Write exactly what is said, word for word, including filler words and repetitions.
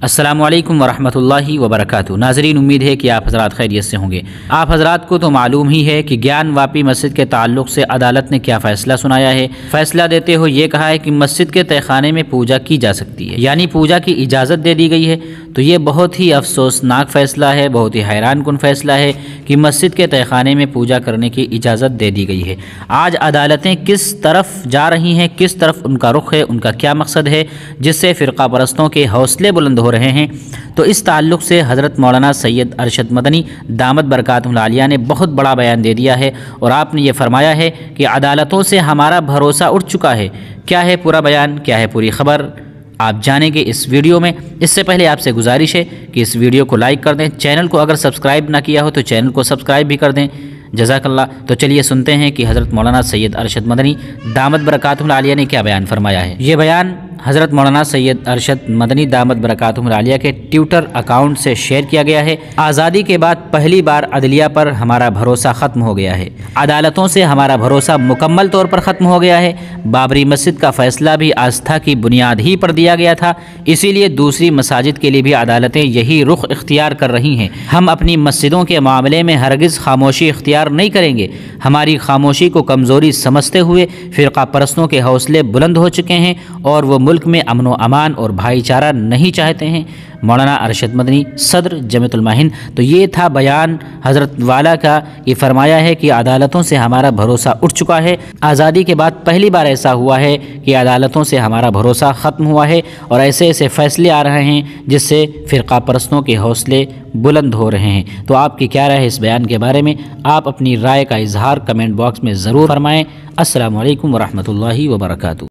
السلام علیکم ورحمۃ اللہ وبرکاتہ۔ ناظرین، امید ہے کہ آپ حضرات خیریت سے ہوں گے۔ آپ حضرات کو تو معلوم ہی ہے کہ گیان واپی مسجد کے تعلق سے عدالت نے کیا فیصلہ سنایا ہے۔ فیصلہ دیتے ہوئے یہ کہا ہے کہ مسجد کے تہہ خانے میں پوجا کی جا سکتی ہے، یعنی پوجا کی اجازت دے دی گئی ہے۔ تو یہ بہت ہی افسوسناک فیصلہ ہے، بہت ہی حیران کن فیصلہ ہے کہ مسجد کے تہہ خانے میں پوجا کرنے کی اجازت دے دی گئی ہے۔ آج عدالتیں کس طرف جا رہی ہیں، کس طرف ان کا رخ ہے، ان کا کیا مقصد ہے، جس سے فرقہ پرستوں کے حوصلے بلند ہو رہے ہیں، تو اس تعلق سے حضرت مولانا سید ارشد مدنی دامت برکاتہم العالیہ نے بہت بڑا بیان دے دیا ہے، اور آپ نے یہ فرمایا ہے کہ عدالتوں سے ہمارا بھروسہ اٹھ چکا ہے۔ کیا ہے پورا بیان، کیا ہے پوری خبر، آپ جانیں گے اس ویڈیو میں۔ اس سے پہلے آپ سے گزارش ہے کہ اس ویڈیو کو لائک کر دیں، چینل کو اگر سبسکرائب نہ کیا ہو تو چینل کو سبسکرائب بھی کر دیں، جزاک اللہ۔ تو چلیے سنتے ہیں کہ حضرت مولانا سید ارشد مدنی دامت برکاتہم العالیہ نے کیا بیان فرمایا ہے۔ یہ بیان حضرت مولانا سید ارشد مدنی دامت برکاتہم العالیہ کے ٹویٹر اکاؤنٹ سے شیئر کیا گیا ہے۔ آزادی کے بعد پہلی بار عدلیہ پر ہمارا بھروسہ ختم ہو گیا ہے، عدالتوں سے ہمارا بھروسہ مکمل طور پر ختم ہو گیا ہے۔ بابری مسجد کا فیصلہ بھی آستھا کی بنیاد ہی پر دیا گیا تھا، اسی لیے دوسری مساجد کے لیے بھی عدالتیں یہی رخ اختیار کر رہی ہیں۔ ہم اپنی مسجدوں کے معاملے میں ہرگز خاموشی اختیار نہیں کریں گے۔ ہماری خاموشی کو کمزوری سمجھتے ہوئے فرقہ پرستوں کے حوصلے بلند ہو چکے ہیں، اور وہ ملک میں امن و امان اور بھائی چارہ نہیں چاہتے ہیں۔ مولانا ارشد مدنی صدر جمعیت علماء ہند۔ تو یہ تھا بیان حضرت والا کا، یہ فرمایا ہے کہ عدالتوں سے ہمارا بھروسہ اٹھ چکا ہے۔ آزادی کے بعد پہلی بار ایسا ہوا ہے کہ عدالتوں سے ہمارا بھروسہ ختم ہوا ہے، اور ایسے ایسے فیصلے آ رہے ہیں جس سے فرقہ پرستوں کے حوصلے بلند ہو رہے ہیں۔ تو آپ کی کیا رائے ہے اس بیان کے بارے میں؟ آپ اپنی رائے کا اظہار کمنٹ باکس میں ضرور فرمائیں۔ السلام علیکم ورحمۃ اللہ وبرکاتہ۔